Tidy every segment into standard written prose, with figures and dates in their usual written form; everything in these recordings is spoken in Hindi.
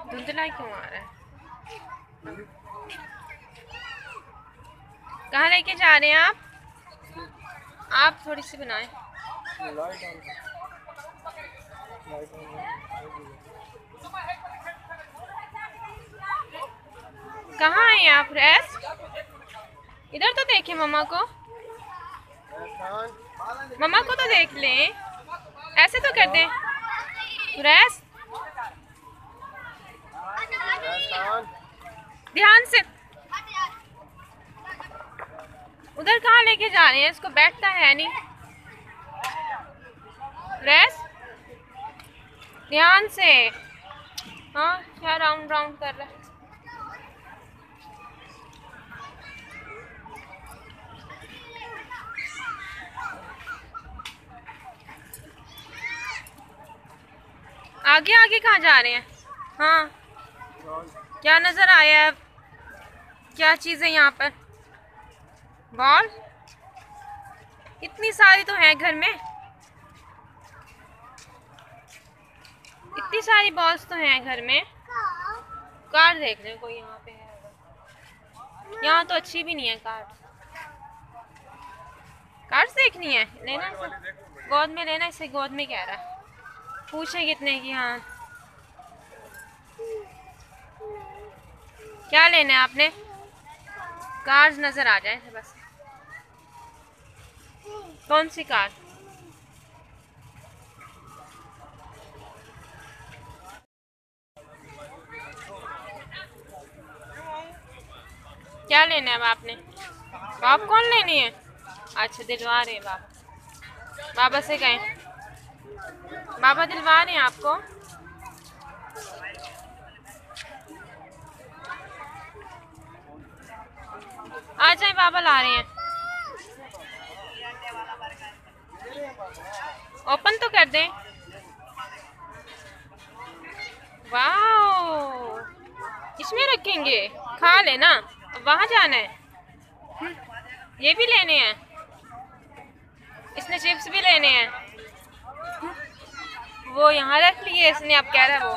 धुंधला क्यों आ रहा है? कहाँ लेके जा रहे हैं आप? आप थोड़ी सी बनाएं। कहाँ हैं आप रैस? इधर तो देखें मम्मा को। मम्मा को तो देख लें। ऐसे तो कर दें रैस। ध्यान से। उधर कहाँ लेके जा रहे हैं इसको? बैठता है नहीं। रैस ध्यान से। हाँ क्या राउंड राउंड कर रहा है। आगे आगे कहाँ जा रहे हैं? हाँ क्या नजर आया है? क्या चीज़ है यहाँ पर? बॉल? इतनी सारी तो है घर में। इतनी सारी बॉल्स तो हैं घर में। कार देख रहे कोई यहाँ पे है? यहाँ तो अच्छी भी नहीं है कार। कार्स देखनी है? लेना इसे गोद में, लेना इसे गोद में कह रहा है। पूछे कितने की? हाँ क्या लेना है आपने? कार्स नजर आ जाए बस। कौन सी कार? क्या लेना है अब आपने? पॉपकॉर्न लेनी है? अच्छा दिलवा रहे हैं बाबा। बाबा से कहें, बाबा दिलवा रहे हैं आपको। आ जाए, बाबा ला रहे हैं। ओपन तो कर दें। वाओ इसमें रखेंगे, खा लेना। वहां जाना है। ये भी लेने हैं। इसने चिप्स भी लेने हैं। वो यहाँ रख लिए इसने, अब कह रहा है वो।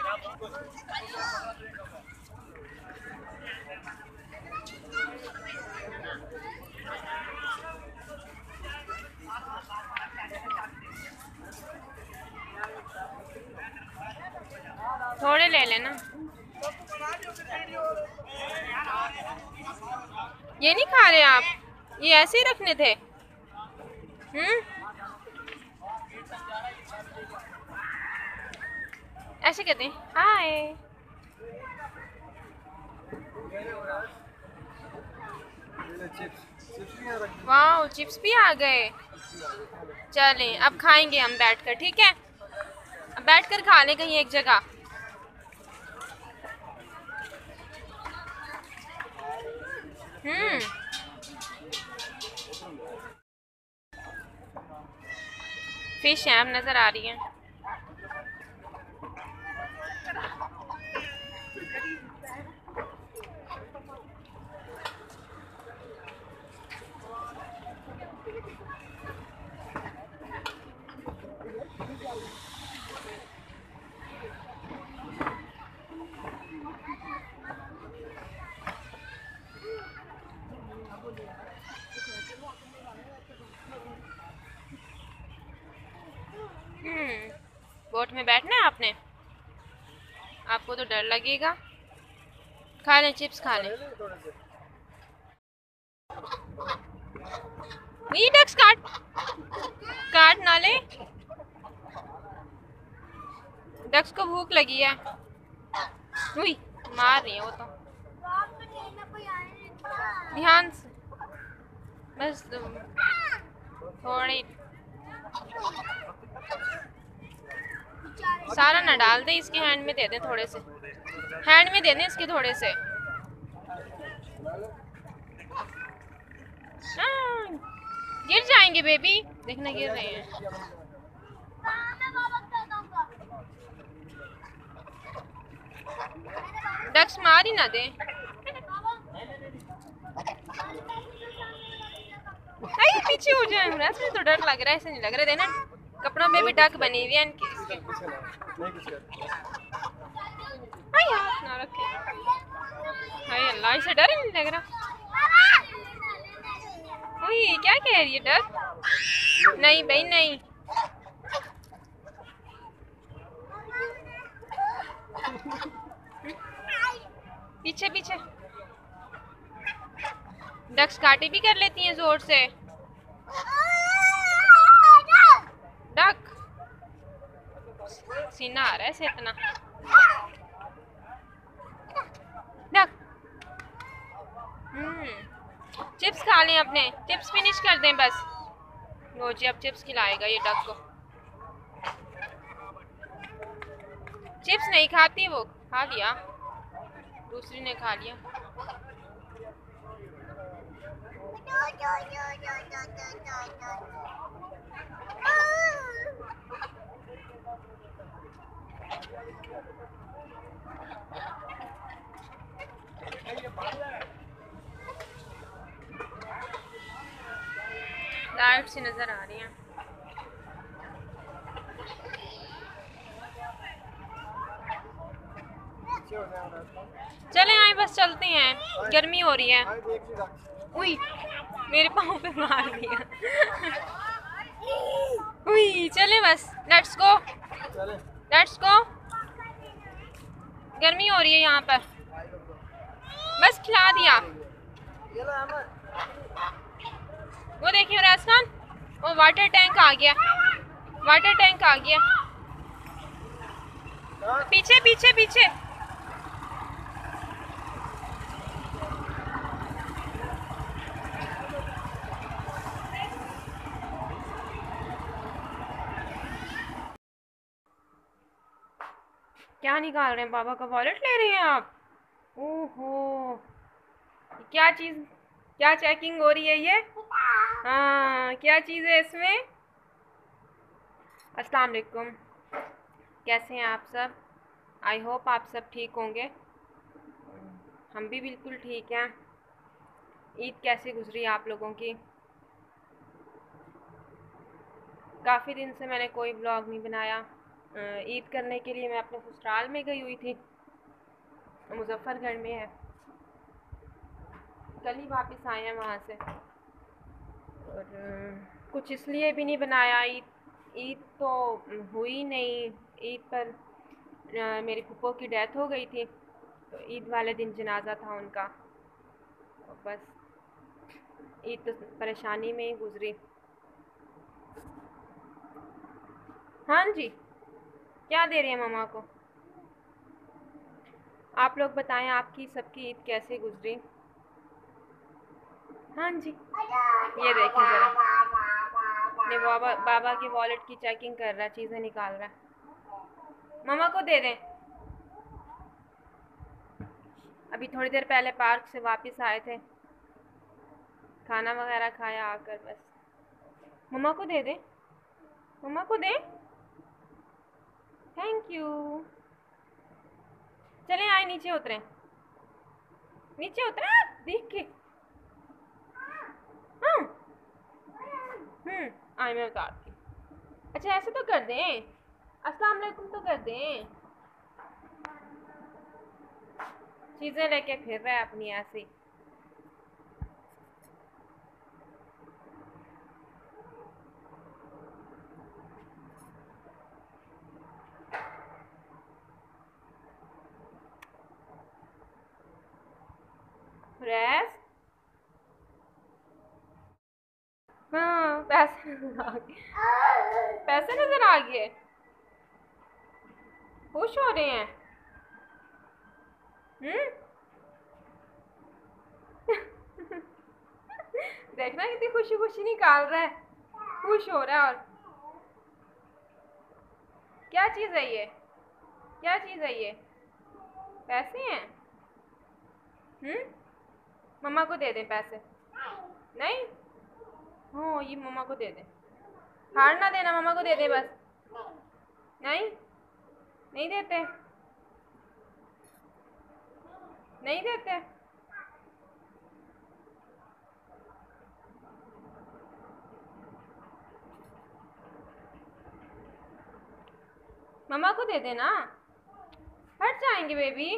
थोड़े ले लेना। ये नहीं खा रहे आप? ये ऐसे ही रखने थे। ऐसे कहते हैं हाय। वाह चिप्स भी आ गए। चलें अब खाएंगे हम बैठकर, ठीक है? अब बैठकर खा लें कहीं एक जगह। फिश है अब नजर आ रही है। बोट में बैठना है आपने? आपको तो डर लगेगा। खा लें चिप्स, खा लें। ये डक्स काट ना ले। डक्स को भूख लगी है। हुई मार रही है वो तो। ध्यान से बस थोड़ी। सारा ना डाल दे, इसके हैंड में दे दे थोड़े से। हैंड में दे दे इसके थोड़े से। गिर जाएंगे बेबी, देखना गिर रहे हैं। डक्स मार ही ना दे। अरे पीछे हो जाए। ऐसे तो डर लग रहा है, ऐसे नहीं लग रहा। देना कपड़ों में भी डक बनी हुई है इनकी। हाय हाथ ना रखे। हाय अल्लाह, इसे डर ही नहीं लग रहा। ओए क्या कह रही है, डर? नहीं भाई नहीं। पीछे पीछे। डक्स काटे भी कर लेती हैं जोर से। डक सीना आ रहा है इसे इतना। डक चिप्स खा लें अपने, चिप्स फिनिश कर दें बस। लो जी, अब चिप्स खिलाएगा ये डक को। चिप्स नहीं खाती वो, खा लिया, दूसरी ने खा लिया। लाइट सी नजर आ रही है। चले आए बस, चलते हैं, गर्मी हो रही है। उई मेरे पाँव पे मार दिया। उई चले बस, लेट्स गो लेट्स गो। गर्मी हो रही है यहाँ पर, बस खिला दिया। वो देखिए राज खान, वो वाटर टैंक आ गया, वाटर टैंक आ गया। पीछे पीछे पीछे। क्या निकाल रहे हैं, बाबा का वॉलेट ले रहे हैं आप? ओहो, क्या चीज़, क्या चेकिंग हो रही है ये? हाँ, क्या चीज़ है इसमें? अस्सलाम वालेकुम, कैसे हैं आप सब? आई होप आप सब ठीक होंगे। हम भी बिल्कुल ठीक हैं। ईद कैसे गुजरी आप लोगों की? काफ़ी दिन से मैंने कोई ब्लॉग नहीं बनाया। ईद करने के लिए मैं अपने ससुराल में गई हुई थी, मुजफ्फरगढ़ में है। कल ही वापस आए हैं वहाँ से, और कुछ इसलिए भी नहीं बनाया। ईद तो हुई नहीं। ईद पर मेरी फूफो की डेथ हो गई थी, तो ईद वाले दिन जनाजा था उनका, तो बस ईद तो परेशानी में ही गुजरी। हाँ जी, क्या दे रही है मम्मा को? आप लोग बताएं, आपकी सबकी ईद कैसे गुजरी? हाँ जी, ये देखें ज़रा, ये बाबा के वॉलेट की चेकिंग कर रहा है, चीज़ें निकाल रहा है। मम्मा को दे दें। अभी थोड़ी देर पहले पार्क से वापस आए थे, खाना वगैरह खाया आकर, बस। मम्मा को दे दें, मम्मा को दें। Thank you. चलें आए, नीचे उतरें, नीचे उतरें देख के। हाँ आए, मैं उतारती। अच्छा ऐसे तो कर दें, अस्सलाम वालेकुम तो कर दें। चीज़ें लेके फिर रहा है अपनी ऐसी। रेस, हाँ पैसे नजर आ गए, पैसे नजर आ गए, खुश हो रहे हैं। देखना कितनी खुशी खुशी निकाल रहा है, खुश हो रहा है। और क्या चीज़ है ये, क्या चीज़ है ये? पैसे हैं? मम्मा को दे दें पैसे? नहीं, हो ये मम्मा को दे दें, हार ना देना, मम्मा को दे दें बस। नहीं, नहीं देते, नहीं देते। मम्मा को दे देना। हट जाएंगे बेबी,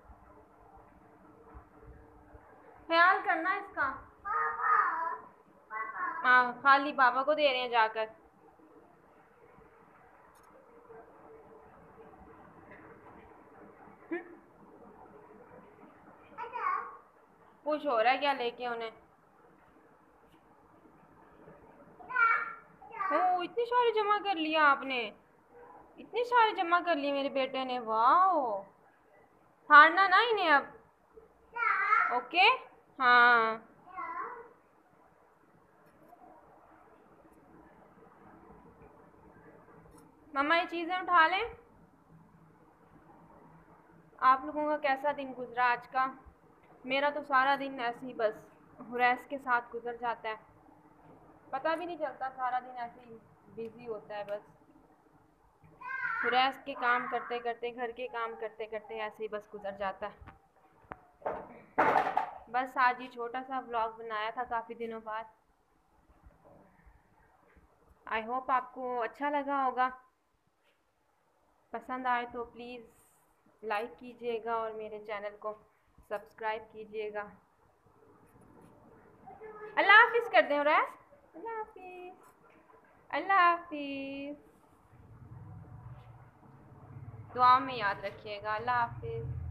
ख्याल करना इसका। हाँ, खाली पापा को दे रहे हैं जाकर। कुछ हो रहा है क्या लेके उन्हें? ओ, इतनी सारी जमा कर लिया आपने, इतनी सारी जमा कर ली मेरे बेटे ने, वाह। हारना ना इन्हें अब, ओके। हाँ, मम्मा ये चीज़ें उठा लें। आप लोगों का कैसा दिन गुजरा आज का? मेरा तो सारा दिन ऐसे ही बस हुरैस के साथ गुजर जाता है, पता भी नहीं चलता, सारा दिन ऐसे ही बिजी होता है बस। हुरैस के काम करते करते, घर के काम करते करते ऐसे ही बस गुजर जाता है। बस आज ये छोटा सा व्लॉग बनाया था काफ़ी दिनों बाद। आई होप आपको अच्छा लगा होगा। पसंद आए तो प्लीज़ लाइक कीजिएगा और मेरे चैनल को सब्सक्राइब कीजिएगा। अल्लाह हाफिज़ कर दें हुरैस। अल्लाह हाफिज़, अल्लाह हाफिज़। दुआ में याद रखिएगा। अल्लाह हाफिज़।